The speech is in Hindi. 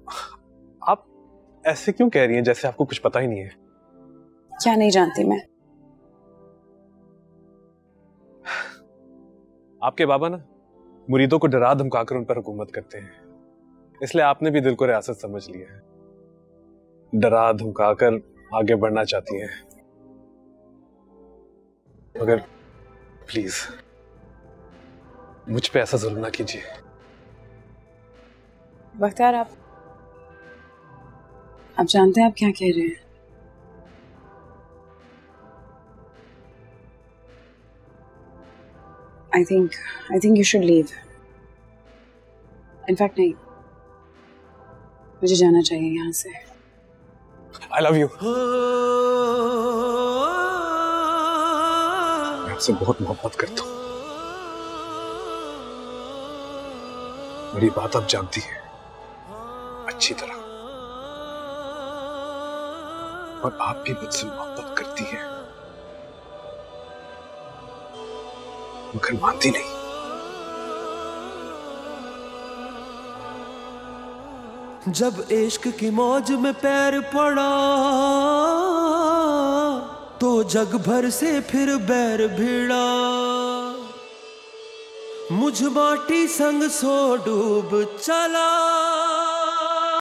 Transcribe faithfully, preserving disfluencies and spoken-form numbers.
आप ऐसे क्यों कह रही हैं जैसे आपको कुछ पता ही नहीं है? क्या नहीं जानती मैं? आपके बाबा ना मुरीदों को डरा धमकाकर उन पर हुकूमत करते हैं, इसलिए आपने भी दिल को रियासत समझ लिया है। डरा धमकाकर आगे बढ़ना चाहती हैं, मगर प्लीज मुझ पे ऐसा जुल्म ना कीजिए। बख्तियार, आप आप जानते हैं आप क्या कह रहे हैं? I think I think you should leave. In fact नहीं, मुझे जाना चाहिए यहाँ से। I love you. मैं आपसे बहुत मोहब्बत करता हूँ। मेरी बात आप जानती हैं अच्छी तरह, और आप भी मुझसे मोहब्बत करती हैं, मगर मानती नहीं। जब इश्क की मौज में पैर पड़ा तो जग भर से फिर बैर भिड़ा। मुझ माटी संग सो डूब चला।